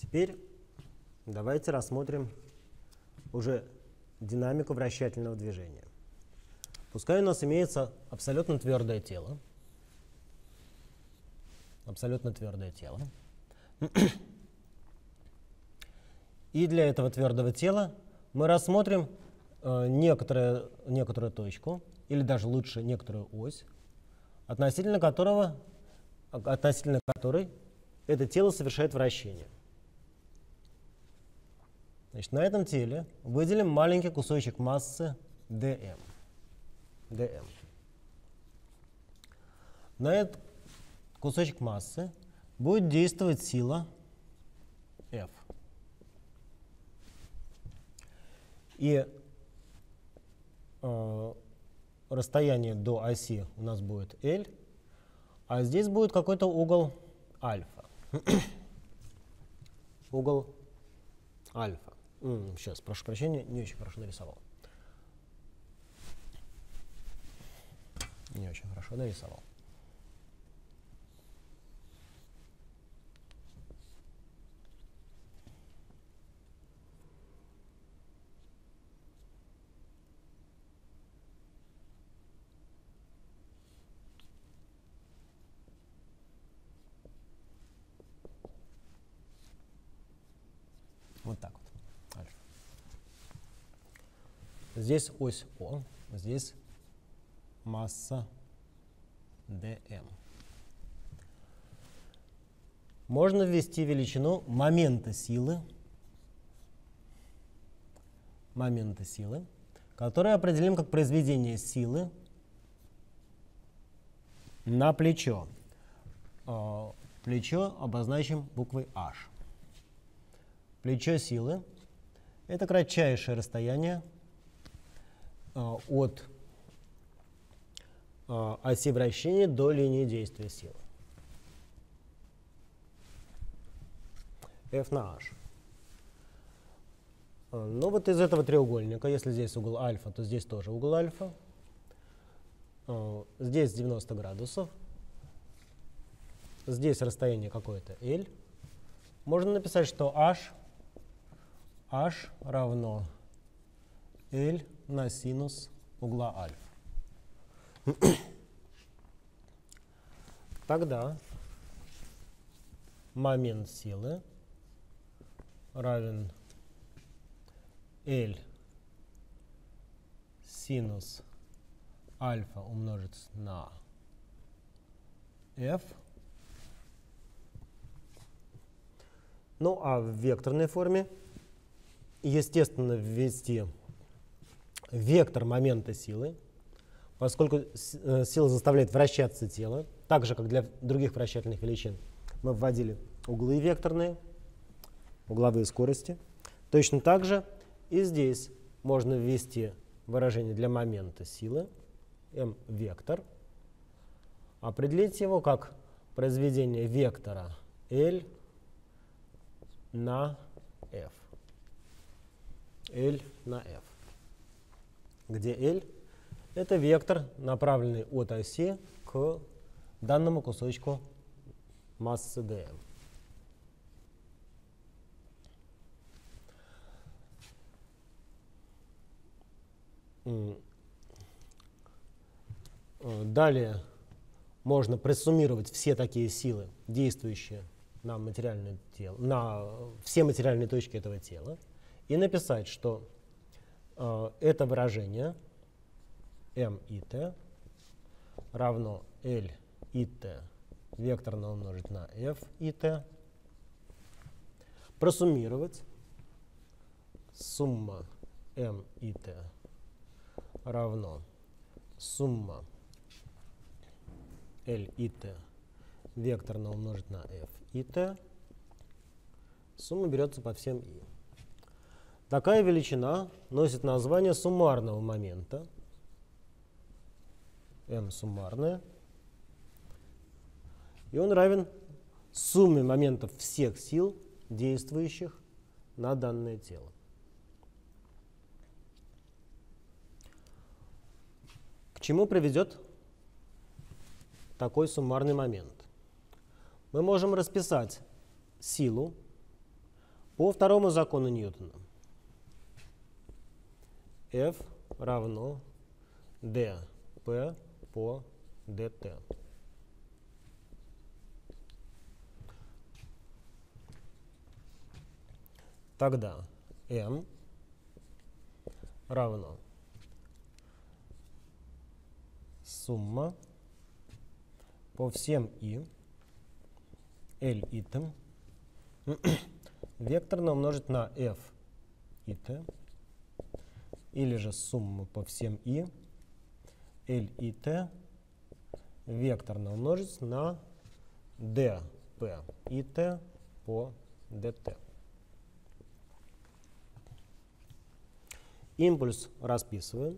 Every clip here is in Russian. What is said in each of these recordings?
теперь давайте рассмотрим уже динамику вращательного движения. Пускай у нас имеется абсолютно твердое тело. Абсолютно твердое тело. И для этого твердого тела мы рассмотрим некоторую точку, или даже лучше некоторую ось, относительно которой это тело совершает вращение. Значит, на этом теле выделим маленький кусочек массы dm. На этот кусочек массы будет действовать сила F. И расстояние до оси у нас будет L, а здесь будет какой-то угол альфа. Угол альфа. Сейчас, прошу прощения, не очень хорошо нарисовал. Не очень хорошо нарисовал. Вот так вот. Альфа. Здесь ось О, здесь масса dm. Можно ввести величину момента силы, который определим как произведение силы на плечо. Плечо обозначим буквой H. Плечо силы — это кратчайшее расстояние от оси вращения до линии действия силы. F на H. Ну вот из этого треугольника, если здесь угол альфа, то здесь тоже угол альфа. Здесь 90 градусов. Здесь расстояние какое-то L. Можно написать, что H равно L на синус угла альфа. Тогда момент силы равен L синус альфа умножить на F. Ну а в векторной форме, естественно, ввести вектор момента силы, поскольку сила заставляет вращаться тело, так же, как для других вращательных величин, мы вводили углы векторные, угловые скорости. Точно так же и здесь можно ввести выражение для момента силы, m-вектор, определить его как произведение вектора L на F. L на F. Где L — это вектор, направленный от оси к данному кусочку массы dm. Далее можно просуммировать все такие силы, действующие на материальное тело, на все материальные точки этого тела, и написать, что это выражение m и t равно L и t векторно умножить на F и t, просуммировать сумма m и t равно сумма L и t векторно умножить на F и t. Сумма берется по всем i. Такая величина носит название суммарного момента, m суммарное, и он равен сумме моментов всех сил, действующих на данное тело. К чему приведет такой суммарный момент? Мы можем расписать силу По второму закону Ньютона F равно dp по dt. Тогда m равно сумма по всем i L итем векторно умножить на f it, или же сумму по всем i L it векторно умножить на dp it по dt. Импульс расписываем.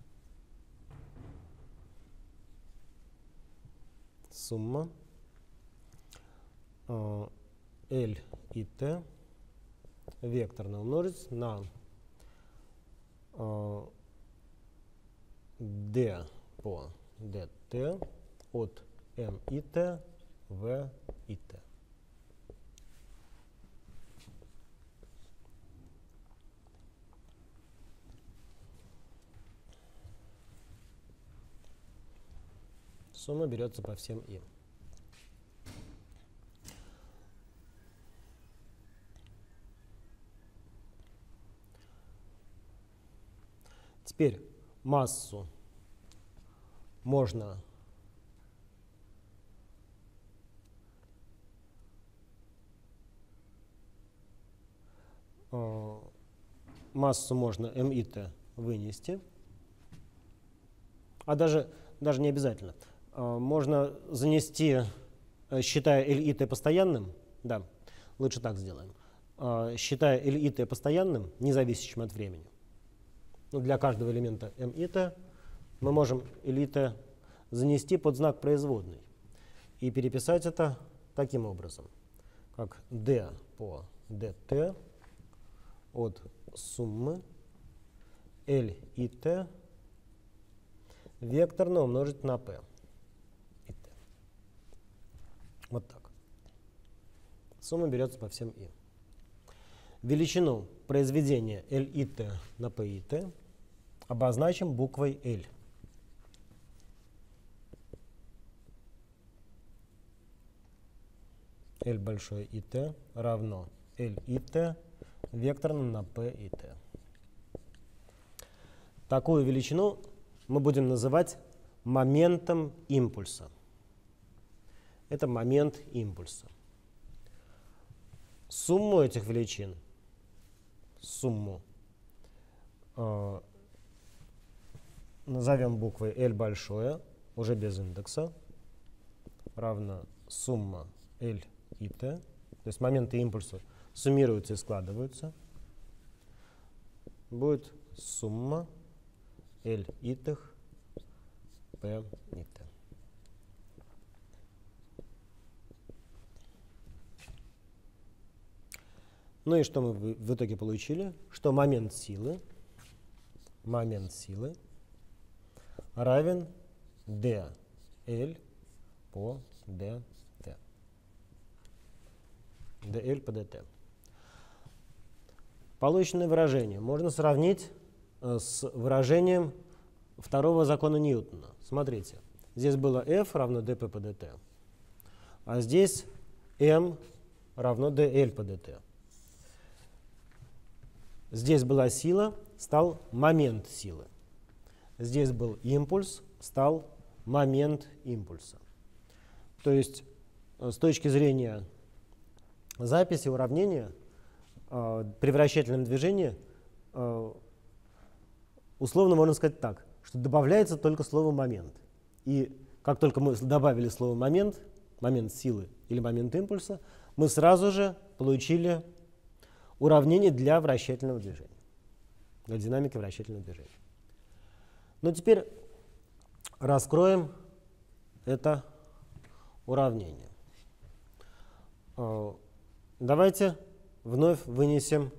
Сумма L и T векторно умножить на D по dt от M и T в и T. Сумма берется по всем и. Теперь массу можно m и t вынести, а даже не обязательно. Можно занести, считая L и t постоянным, да, лучше так сделаем, считая L и t постоянным, независящим от времени. Ну, для каждого элемента m и t мы можем L и t занести под знак производной и переписать это таким образом, как d по dt от суммы L и t векторно умножить на p. Вот так. Сумма берется по всем и. Величину произведения L и T на P и T обозначим буквой L. L большое и T равно L и T векторно на P и T. Такую величину мы будем называть моментом импульса. Это момент импульса. Сумму этих величин, назовем буквой L большое, уже без индекса, равно сумма L и T. То есть моменты импульса суммируются и складываются. Будет сумма L и T, P и T. Ну и что мы в итоге получили? Что момент силы равен dl по dt. dl по dt. Полученное выражение можно сравнить с выражением второго закона Ньютона. Смотрите, здесь было F равно dp по dt, а здесь m равно dl по dt. Здесь была сила, стал момент силы. Здесь был импульс, стал момент импульса. То есть с точки зрения записи уравнения при вращательном движении условно можно сказать так, что добавляется только слово «момент». И как только мы добавили слово «момент», момент силы или момент импульса, мы сразу же получили уравнение для вращательного движения, для динамики вращательного движения. Но теперь раскроем это уравнение. Давайте вновь вынесем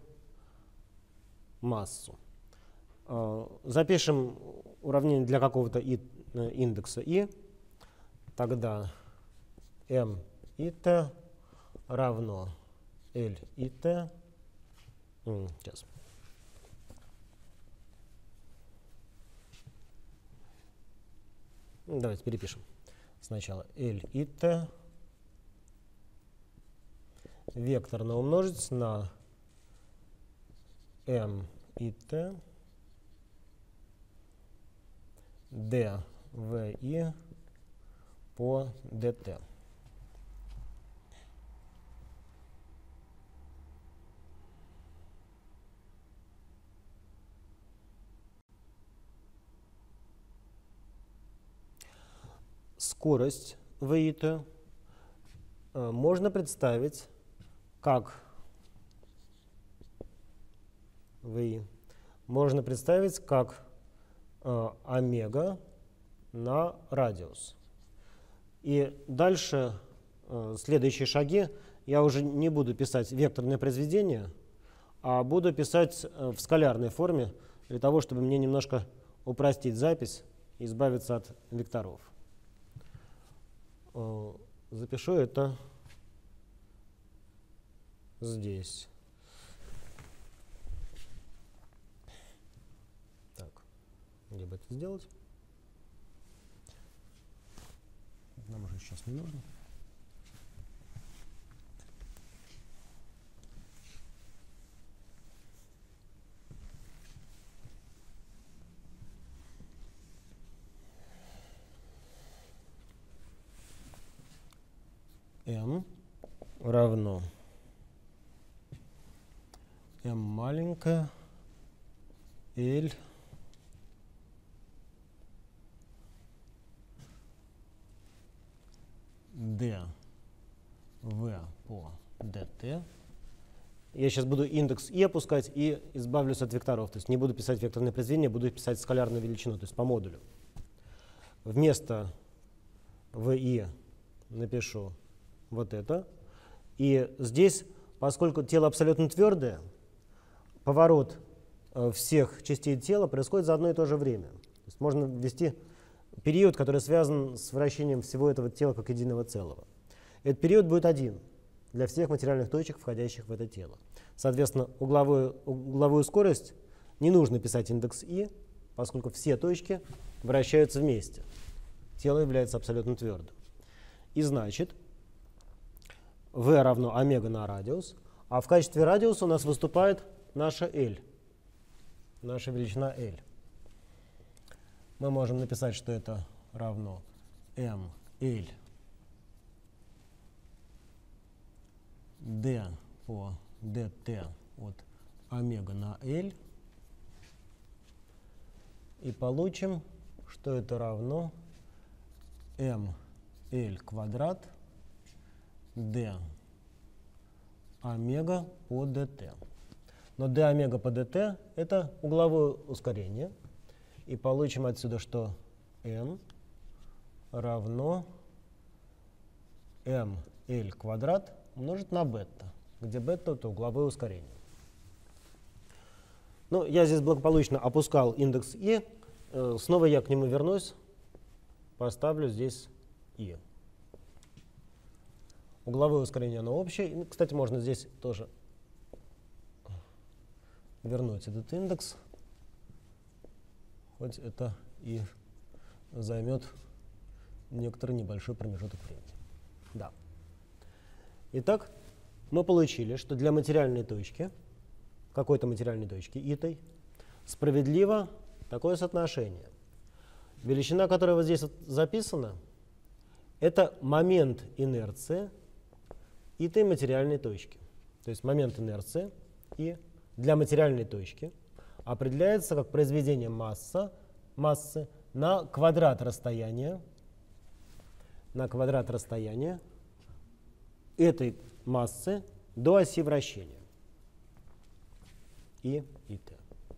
массу. Запишем уравнение для какого-то индекса i. Тогда m и t равно L и t Сейчас. Давайте перепишем. Сначала L и T векторно умножить на M и T D V I по dt. Скорость v можно представить как омега на радиус. И дальше следующие шаги я уже не буду писать векторное произведение, а буду писать в скалярной форме для того, чтобы мне немножко упростить запись и избавиться от векторов. Запишу это здесь. Так, где бы это сделать? Нам уже сейчас не нужно. m равно m маленькая L d v по dt. Я сейчас буду индекс и опускать и избавлюсь от векторов. То есть не буду писать векторное произведение, буду писать скалярную величину, то есть по модулю. Вместо vi напишу вот это. И здесь, поскольку тело абсолютно твердое, поворот всех частей тела происходит за одно и то же время. То есть можно ввести период, который связан с вращением всего этого тела как единого целого. Этот период будет один для всех материальных точек, входящих в это тело. Соответственно, угловую скорость не нужно писать индекс и, поскольку все точки вращаются вместе. Тело является абсолютно твердым. И значит, v равно омега на радиус, а в качестве радиуса у нас выступает наша L, наша величина L. Мы можем написать, что это равно mL d по dt от омега на L. И получим, что это равно mL квадрат d омега по dt. Но d омега по dt — это угловое ускорение. И получим отсюда, что m равно mL квадрат умножить на бета, где бета — это угловое ускорение. Ну, я здесь благополучно опускал индекс и. Снова я к нему вернусь, поставлю здесь и. Угловое ускорение, оно общее. И, кстати, можно здесь тоже вернуть этот индекс, хоть это и займет некоторый небольшой промежуток времени. Да. Итак, мы получили, что для материальной точки, какой-то материальной точки итой, справедливо такое соотношение. Величина, которая вот здесь вот записана, это момент инерции итой материальной точки. То есть момент инерции и для материальной точки определяется как произведение массы на квадрат расстояния этой массы до оси вращения и t.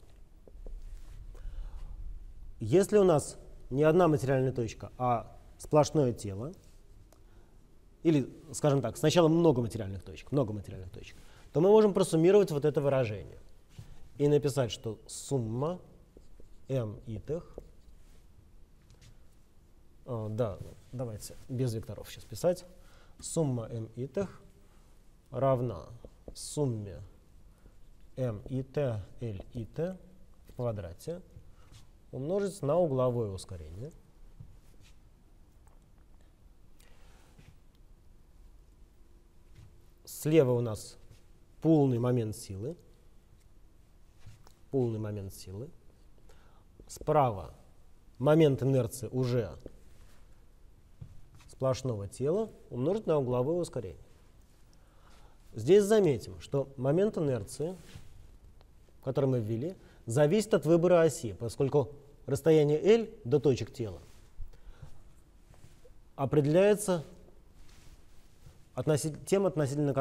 Если у нас не одна материальная точка, а сплошное тело, или, скажем так, сначала много материальных точек, то мы можем просуммировать вот это выражение и написать, что сумма m итых, да, давайте без векторов сейчас писать, сумма m итых равна сумме m и t, l и t в квадрате умножить на угловое ускорение. Слева у нас полный момент силы. Полный момент силы. Справа момент инерции уже сплошного тела умножить на угловое ускорение. Здесь заметим, что момент инерции, который мы ввели, зависит от выбора оси, поскольку расстояние L до точек тела определяется тем, относительно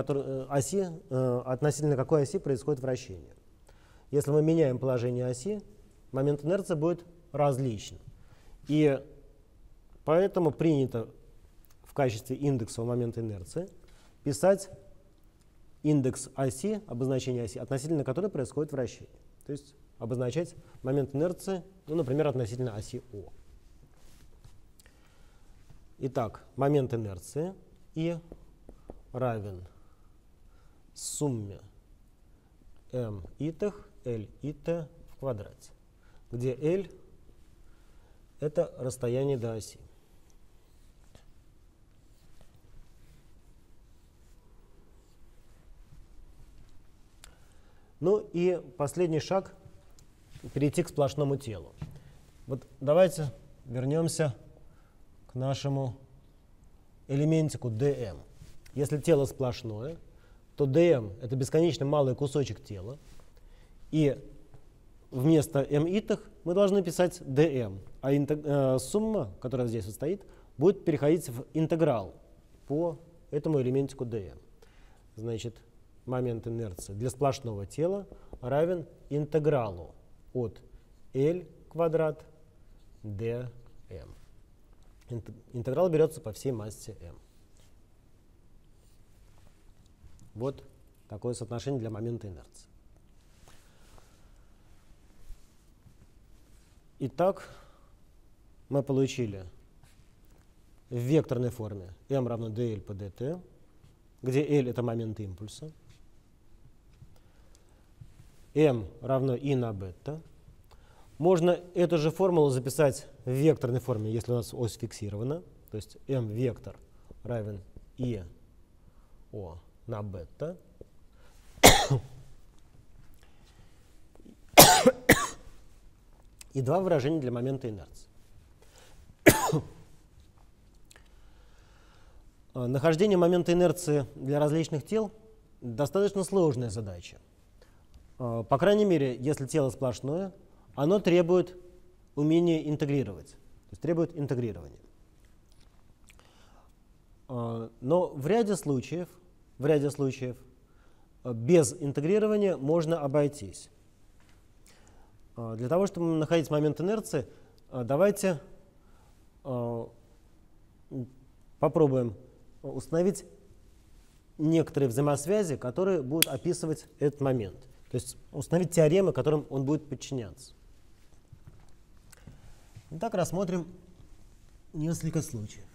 какой оси происходит вращение. Если мы меняем положение оси, момент инерции будет различен. И поэтому принято в качестве индекса момента инерции писать индекс оси, обозначение оси, относительно которой происходит вращение. То есть обозначать момент инерции, ну, например, относительно оси О. Итак, момент инерции И равен сумме m итых L ит в квадрате, где L — это расстояние до оси. Ну и последний шаг — перейти к сплошному телу. Вот давайте вернемся к нашему элементику dm. Если тело сплошное, то dm — это бесконечно малый кусочек тела, и вместо m итых мы должны писать dm, а сумма, которая здесь вот стоит, будет переходить в интеграл по этому элементику dm. Значит, момент инерции для сплошного тела равен интегралу от L квадрат dm. Интеграл берется по всей массе m. Вот такое соотношение для момента инерции. Итак, мы получили в векторной форме m равно dl по dt, где L — это момент импульса, m равно I на бета. Можно эту же формулу записать в векторной форме, если у нас ось фиксирована. То есть m вектор равен I O на бета. И два выражения для момента инерции. Нахождение момента инерции для различных тел достаточно сложная задача. По крайней мере, если тело сплошное, оно требует умения интегрировать, то есть требует интегрирования. Но в ряде случаев без интегрирования можно обойтись. Для того, чтобы находить момент инерции, давайте попробуем установить некоторые взаимосвязи, которые будут описывать этот момент. То есть установить теоремы, которым он будет подчиняться. Итак, рассмотрим несколько случаев.